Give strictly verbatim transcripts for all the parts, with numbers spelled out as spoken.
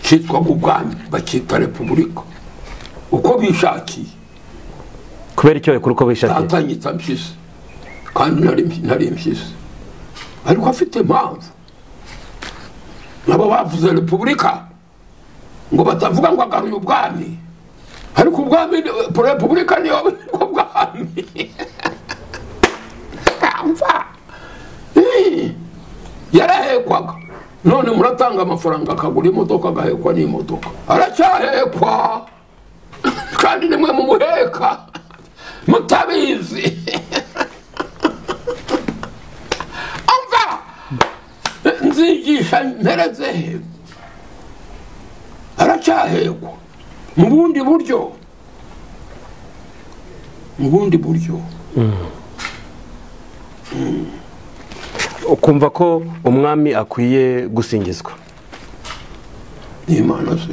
cyitwa ubwami bakita repubulika uko bishakiye kubera icyo kuri uko bishakiye atanyitsa mpyisi kandi nari nari mpyisi ariko afite impamvu nabo bavuze repubulika ngo batavuga ngo agaruye ubwami ariko ubwami repubulika niyo ubwami amva yarahekwaga none muratanga amafaranga akagura imodoka agahekwa n'imodoka aracyahekwa kandi nimwe mumuheka mutabizi amva nzigisha mpereze aracyahekwa mu bundi buryo mu bundi buryo ukumva ko umwami akwiye gusingizwa n'Imana se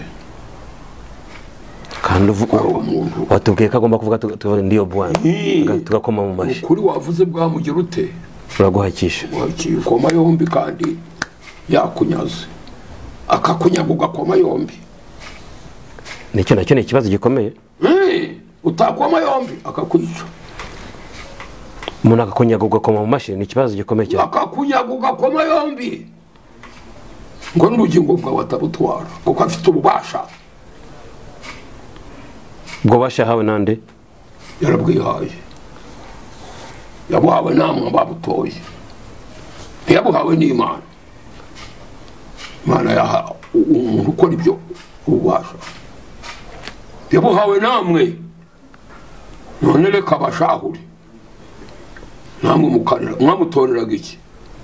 kandi watubwiye ko agomba kuvuga tuvuga ndiyo bwana tugakoma mu mashi ukuri wavuze bwamugira ute uraguhakisha koma yombi kandi yakunyaze akakunyaga ugakoma yombi nicyo nacyo ni ikibazo gikomeye utakoma yombi akakwica umuntu akakunyaga ugakoma mu mashi ni ikibazo gikomeye cyane akakunyaga ugakoma yombi ngo n'ubugingo bwawe atabutwara kuko afite ububasha ubwo bashahawe nande yarabwihaye yabuhawe namwe babutoye ntiyabuhawe n'Imana Imana yaha umuntu ukora ibyo ububasha yabuhawe namwe none reka bashahure namwe mukarira mwamutoreraga iki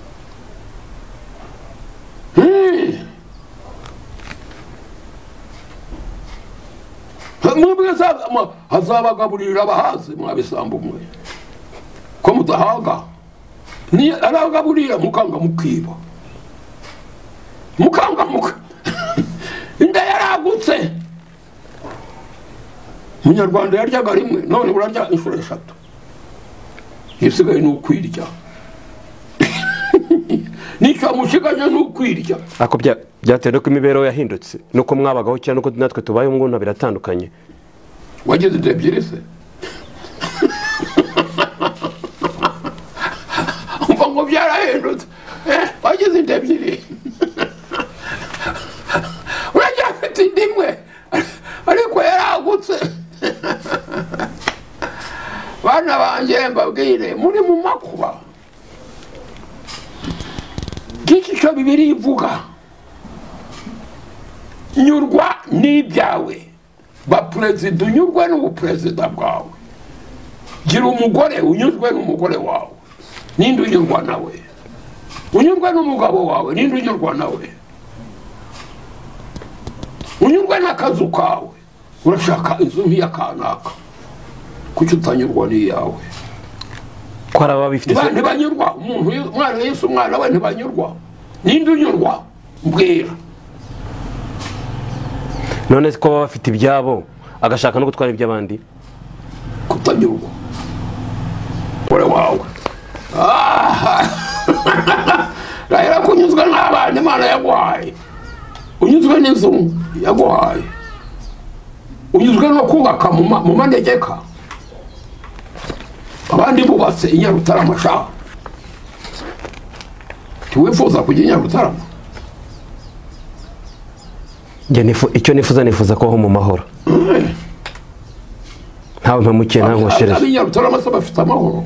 hazabagaburira abahaze mwabisambu mwe ko mudahaga ni aragaburira mukanga mukiba mukanga muka inda yaragutse Munyarwanda yaryaga rimwe none burarya inshuro eshatu isigaye n'ukwirya nicyo mushiganya n'ukwirya ako byatewe ko imibereho yahindutse nuko mwabagaho cyane nuko natwe tubayeho ngo biratandukanye wageze ebyiri se umva ngo byarahindutse wageze ebyiri urajya afite indi imwe ariko yaragutse bana banjye mbabwire muri mu makuba giki cyo bibiri ivuga nyurwa n'ibyawe ba president unyurwe n'ubuperezida bwawe gira umugore unyurwe n'umugore wawe ninde unyurwa nawe unyurwe n'umugabo wawe ninde unyurwa nawe unyurwe n'akazu kawe urashaka inzu nk'iyakanaka kuki utanyurwa n'iyawe ko araba bifite se ntibanyurwa umuntu umwana Yesu umwana we ntibanyurwa ninde unyurwa mbwira none ko baba bafite ibyabo agashaka no gutwara iby'abandi kutanyurwa ore wawe rahera kunyuzwa n'abandi Imana yaguhaye unyuzwe n'inzu yaguhaye unyuzwe no kubaka mu manegeka abandi bubatse Inyarutarama sha tiwifuza kujya Inyarutarama nge nifu icyo nifuza nifuza ko ho mu mahoro ntawe mpamukiye nta nkoshereje abi Inyarutarama se bafite amahoro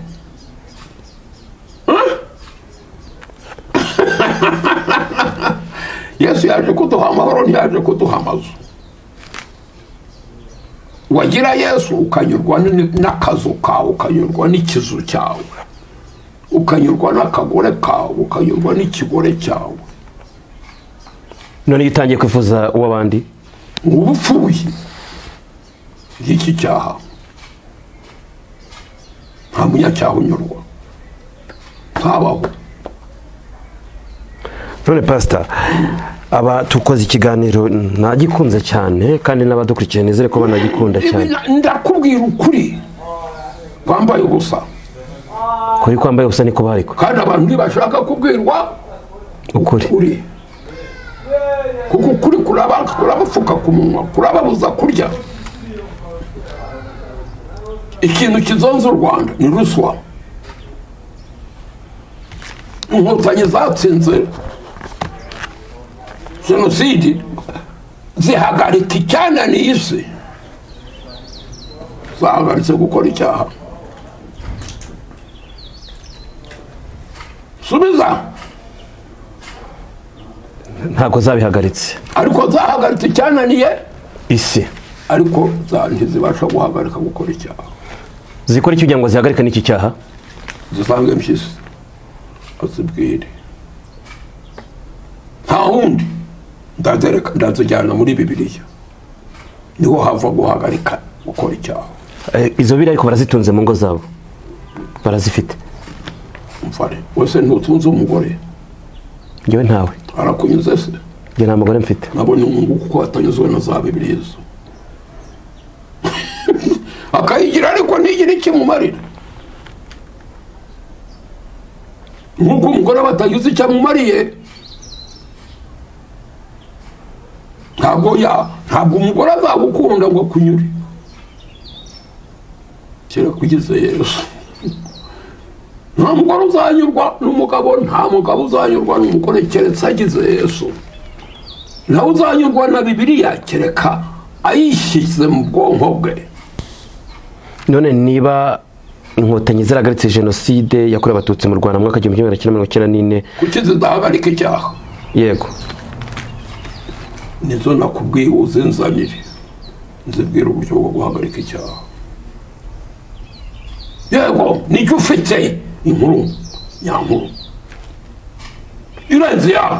Yesu yaje kuduha amahoro ntiyaje kuduha amazu wagira Yesu ukanyurwa n'akazu kawe ukanyurwa n'ikizu cyawe ukanyurwa n'akagore kawe ukanyurwa n'ikigore cyawe none yitangiye kwifuza uw'abandi ubupfuye iki cyaha nta munyacyaha unyurwa ntabaho none pastor aba tukoze ikiganiro nagikunze cyane kandi n'abadukurikiye nizere ko banagikunda cyane ndakubwira ukuri kwambaye ubusa kuri kwambaye ubusa niko bariko kandi abantu ntibashaka kubwirwa ukuri kuko ukuri kurabapfuka ku munwa, kurababuza kurya. Ikintu kizonze u Rwanda ni ruswa. Inkotanyi zatsinze jenoside zihagarika icyananiye isi, zahagaritse gukora icyaha. Subiza. Ntabwo zabihagaritse, ariko zahagaritse icyananiye isi, ariko ntizibasha guhagarika gukora icyaha. Zikora icyo kugira ngo zihagarike n'iki cyaha? Zisange impyisi azibwire. Nta wundi ndazijyana muri Bibiliya, niho hava guhagarika gukora icyaha. Izo biri ariko barazitunze mu ngo zabo, barazifite. Mfare wese ntutunze umugore? Njyewe ntawe. Arakunyuze se? Njye nta mugore mfite. Nabonye umuntu kuko atanyuzwe na za Bibiliya zo. Akayigira ariko ntigire ikimumarira. Nkuko umugore batagize icyo amumariye, ntabwo ya ntabwo umugore azagukunda ngo akunyure. Kera kugize Yesu. Nta mugore uzanyurwa n'umugabo, nta mugabo uzanyurwa n'umugore keretse agize Yesu. Nawe uzanyurwa na Bibiliya kereka ayishyize mu bwonko bwe. None niba inkotanyi zaragaritse jenoside yakorewe abatutsi mu Rwanda mu mwaka w'igihumbi kimwe magana cyenda mirongo icyenda n'ine, kuki zidahagarika icyaha? Yego, nizo nakubwiye uzinzanire, nzibwira uburyo bwo guhagarika icyaha. Yego, nicyo ufite inkuru nyankuru irenze yawe.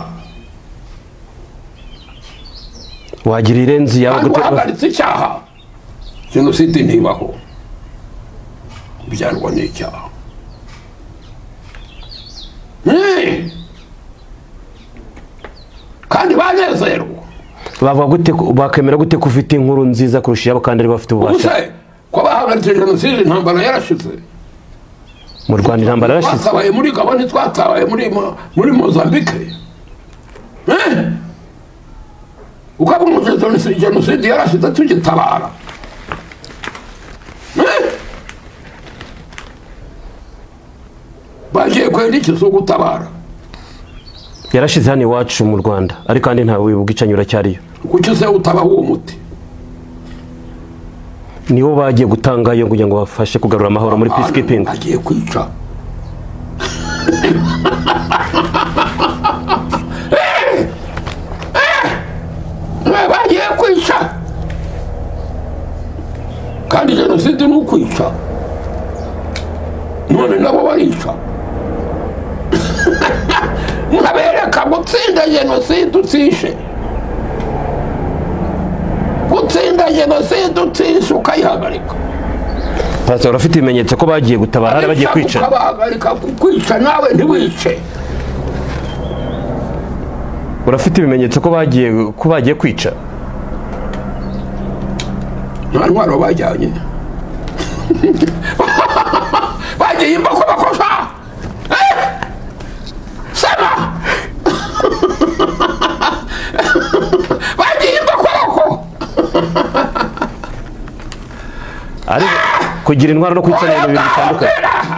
wagira irenze yawe guhagaritse icyaha. Jenoside ntibaho, byarwa n'icyaha. Kandi banezerwa. Bavuga gute, bakemera gute ko ufite inkuru nziza kurusha yabo kandi ari bafite ububasha? Ko bahagaritse jenoside, intambara yarashize mu Rwanda. Intambara yarashize. Twatabaye muri Gabon, twatabaye muri muri Mozambique. Eh? Ukabona jenoside yarashize tugitabara. Bagiye kwenda iki zo gutabara? Yarashize hano iwacu mu Rwanda, ariko kandi ntawe wibuka icanyura cyariyo. Kuki se utabaho uwo muti? Niwo bagiye gutanga yo kugira ngo bafashe kugarura amahoro muri peacekeeping. Bagiye kwica. Bagiye kwica. Kandi jenoside ni ukwica. None nabo barica. Mwabereka gutsinda jenoside utishe. Gutsinda jenoside utishe ukayihagarika. Pastor, urafite ibimenyetso ko bagiye gutabara ari bagiye kwica? Ukabahagarika kwica nawe ntiwice. Urafite ibimenyetso ko bagiye ko bagiye kwica? Nta ntwaro bajyanye. Bagiye imboko bakosa. Sema. Bagiye imboko bako. Ari kugira intwaro no kwica ibintu bibiri bitandukanye.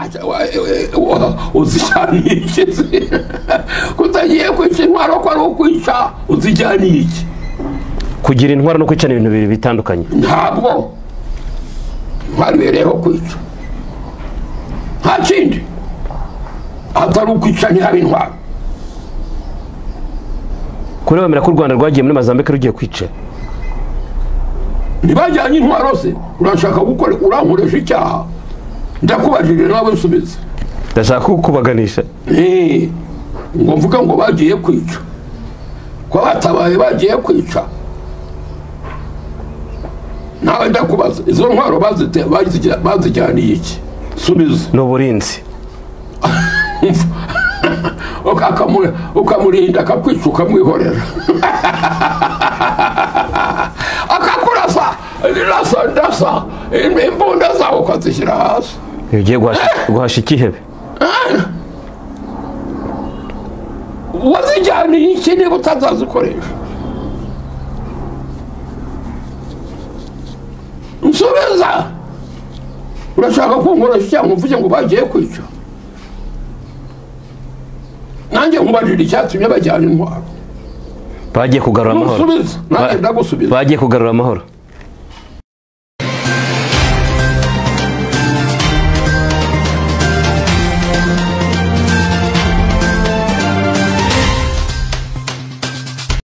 Uzijyaniye iki? Kutagiye kwica intwaro ko ari ukwica, uzijyaniye iki? Kugira intwaro no kwica ibintu bibiri bitandukanye. Ntabwo babereyeho kwica. Nta kindi atari ukwica ntihaba intwaro. Kuri bamera ko u Rwanda rwagiye muri Mozambique rugiye kwica? Ntibajyanye intwaro se? Urashaka gukora, urankoresha icyaha? Ndakubajije nawe nsubize. Ndashaka kukubaganisha. Eh, ngo mvuga ngo bagiye kwica. Ko batabaye bagiye kwica. Nawe ndakubaza, izo ntwaro bazite bazijyaniye iki? Subiza. N'uburinzi. Ukakamure ukamurinda akakwica ukamwihorera. Akakurasa rasa ndasa imbunda zawe ukazishyira hasi. Ugiye guhasha ikihebe. Wazijyaniye iki niba utazazikoresha? nsubiza urashaka kunkoresha cyangwa mvuge ngo bagiye kwica nanjye nkubajije icyatumye bajyana intwaro bagiye kugarura amahoro nsubiza nanjye ndagusubiza bagiye kugarura amahoro